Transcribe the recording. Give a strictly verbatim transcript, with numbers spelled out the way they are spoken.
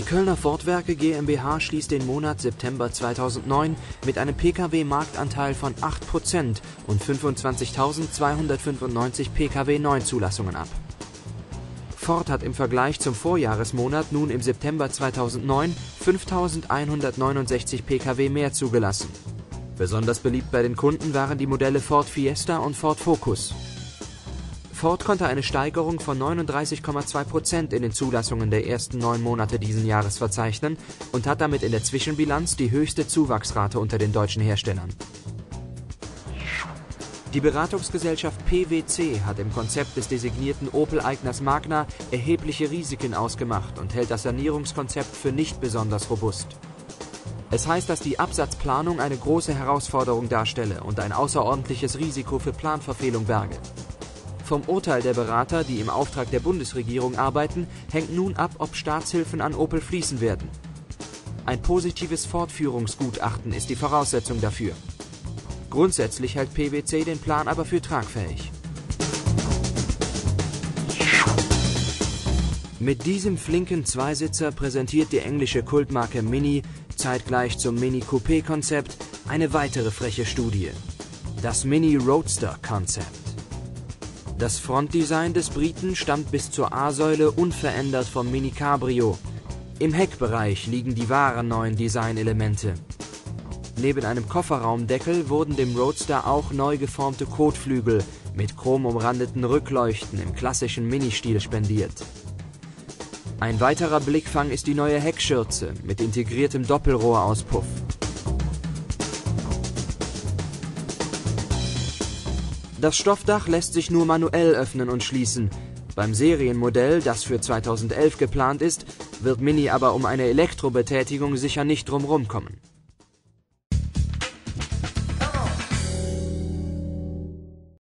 Kölner Ford-Werke GmbH schließt den Monat September zweitausendneun mit einem Pkw-Marktanteil von acht Prozent und fünfundzwanzigtausendzweihundertfünfundneunzig Pkw-Neuzulassungen ab. Ford hat im Vergleich zum Vorjahresmonat nun im September zweitausendneun fünftausendeinhundertneunundsechzig Pkw mehr zugelassen. Besonders beliebt bei den Kunden waren die Modelle Ford Fiesta und Ford Focus. Ford konnte eine Steigerung von neununddreißig Komma zwei Prozent in den Zulassungen der ersten neun Monate diesen Jahres verzeichnen und hat damit in der Zwischenbilanz die höchste Zuwachsrate unter den deutschen Herstellern. Die Beratungsgesellschaft P W C hat im Konzept des designierten Opel-Eigners Magna erhebliche Risiken ausgemacht und hält das Sanierungskonzept für nicht besonders robust. Es heißt, dass die Absatzplanung eine große Herausforderung darstelle und ein außerordentliches Risiko für Planverfehlung berge. Vom Urteil der Berater, die im Auftrag der Bundesregierung arbeiten, hängt nun ab, ob Staatshilfen an Opel fließen werden. Ein positives Fortführungsgutachten ist die Voraussetzung dafür. Grundsätzlich hält P W C den Plan aber für tragfähig. Mit diesem flinken Zweisitzer präsentiert die englische Kultmarke Mini zeitgleich zum Mini-Coupé-Konzept eine weitere freche Studie. Das Mini Roadster Konzept. Das Frontdesign des Briten stammt bis zur A-Säule unverändert vom Mini Cabrio. Im Heckbereich liegen die wahren neuen Designelemente. Neben einem Kofferraumdeckel wurden dem Roadster auch neu geformte Kotflügel mit chromumrandeten Rückleuchten im klassischen Mini-Stil spendiert. Ein weiterer Blickfang ist die neue Heckschürze mit integriertem Doppelrohrauspuff. Das Stoffdach lässt sich nur manuell öffnen und schließen. Beim Serienmodell, das für zweitausendelf geplant ist, wird Mini aber um eine Elektrobetätigung sicher nicht drumherum kommen.